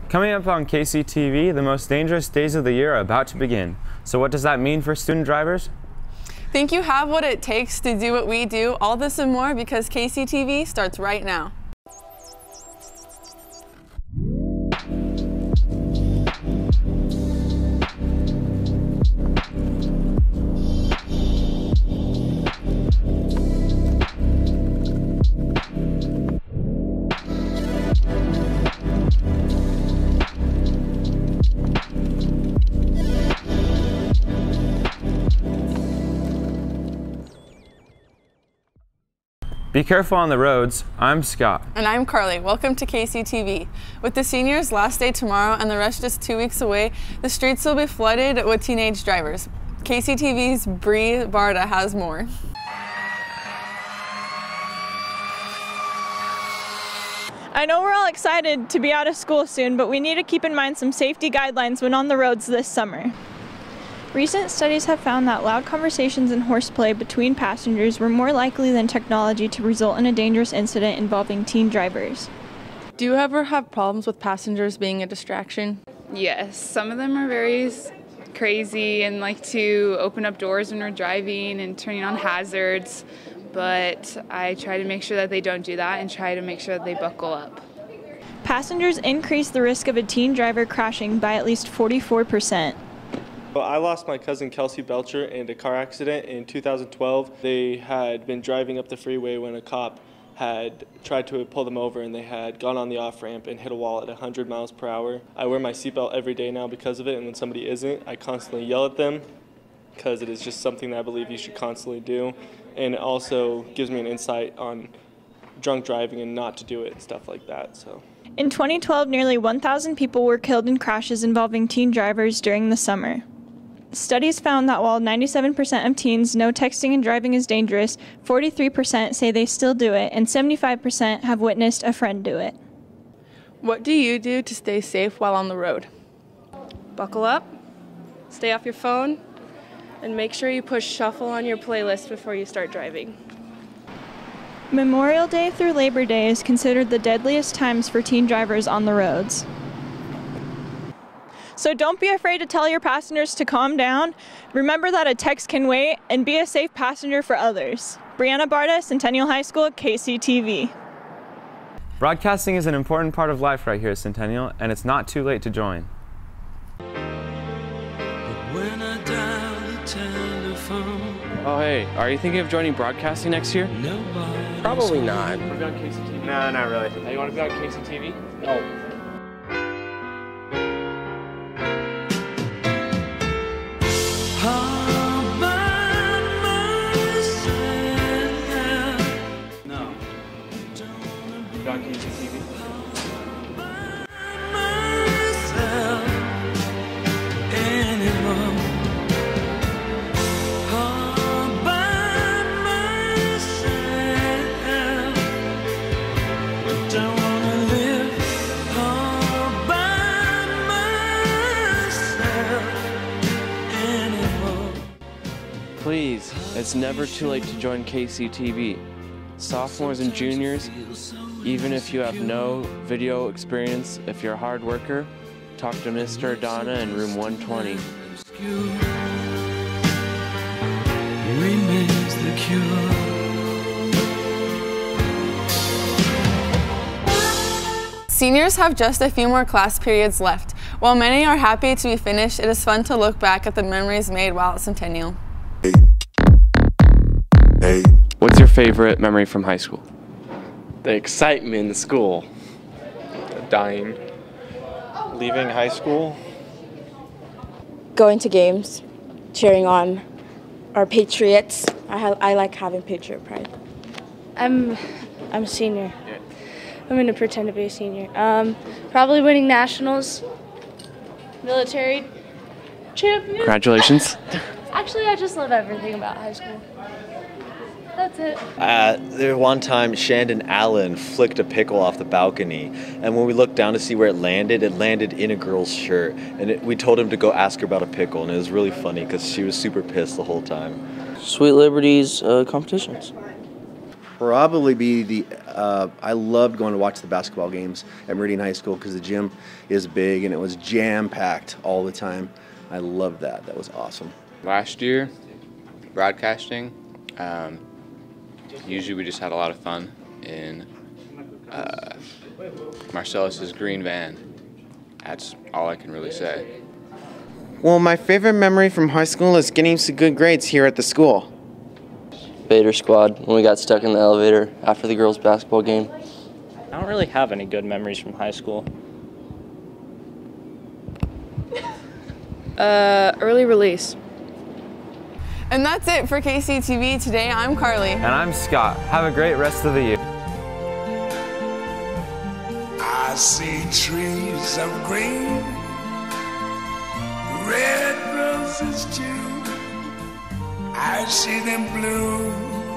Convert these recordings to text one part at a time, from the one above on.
Coming up on KCTV, the most dangerous days of the year are about to begin. So what does that mean for student drivers? Think you have what it takes to do what we do? All this and more because KCTV starts right now. Be careful on the roads. I'm Scott. And I'm Carly. Welcome to KCTV. With the seniors' last day tomorrow and the rest just 2 weeks away, the streets will be flooded with teenage drivers. KCTV's Bree Barda has more. I know we're all excited to be out of school soon, but we need to keep in mind some safety guidelines when on the roads this summer. Recent studies have found that loud conversations and horseplay between passengers were more likely than technology to result in a dangerous incident involving teen drivers. Do you ever have problems with passengers being a distraction? Yes, some of them are very crazy and like to open up doors when we're driving and turning on hazards, but I try to make sure that they don't do that and try to make sure that they buckle up. Passengers increase the risk of a teen driver crashing by at least 44%. Well, I lost my cousin Kelsey Belcher in a car accident in 2012. They had been driving up the freeway when a cop had tried to pull them over, and they had gone on the off-ramp and hit a wall at 100 miles per hour. I wear my seatbelt every day now because of it, and when somebody isn't, I constantly yell at them because it is just something that I believe you should constantly do. And it also gives me an insight on drunk driving and not to do it and stuff like that. So. In 2012, nearly 1,000 people were killed in crashes involving teen drivers during the summer. Studies found that while 97% of teens know texting and driving is dangerous, 43% say they still do it, and 75% have witnessed a friend do it. What do you do to stay safe while on the road? Buckle up, stay off your phone, and make sure you push shuffle on your playlist before you start driving. Memorial Day through Labor Day is considered the deadliest times for teen drivers on the roads. So don't be afraid to tell your passengers to calm down. Remember that a text can wait, and be a safe passenger for others. Brianna Barda, Centennial High School, KCTV. Broadcasting is an important part of life right here at Centennial, and it's not too late to join. Oh hey, are you thinking of joining broadcasting next year? Probably not. You want to be on KCTV? No, not really. Hey, you want to be on KCTV? No. No. You on KCTV? Please, it's never too late to join KCTV. Sophomores and juniors, even if you have no video experience, if you're a hard worker, talk to Mr. Adana in room 120. Seniors have just a few more class periods left. While many are happy to be finished, it is fun to look back at the memories made while at Centennial. What's your favorite memory from high school? The excitement in school. Dying. Leaving high school. Going to games, cheering on our Patriots. I like having Patriot pride. I'm a senior. I'm going to pretend to be a senior. Probably winning nationals, military champion. Congratulations. Actually, I just love everything about high school. That's it. There one time Shandon Allen flicked a pickle off the balcony, and when we looked down to see where it landed in a girl's shirt, and we told him to go ask her about a pickle, and it was really funny because she was super pissed the whole time. Sweet Liberty's competitions. probably be I loved going to watch the basketball games at Meridian High School because the gym is big and it was jam-packed all the time. I loved that. That was awesome. Last year, broadcasting, usually we just had a lot of fun in Marcellus's green van. That's all I can really say. Well, my favorite memory from high school is getting some good grades here at the school. Vader Squad, when we got stuck in the elevator after the girls' basketball game. I don't really have any good memories from high school. Early release. And that's it for KCTV today. I'm Carly. And I'm Scott. Have a great rest of the year. I see trees of green, red roses too. I see them bloom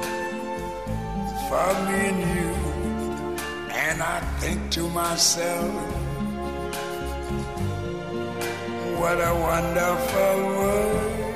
for me and you. And I think to myself, what a wonderful world.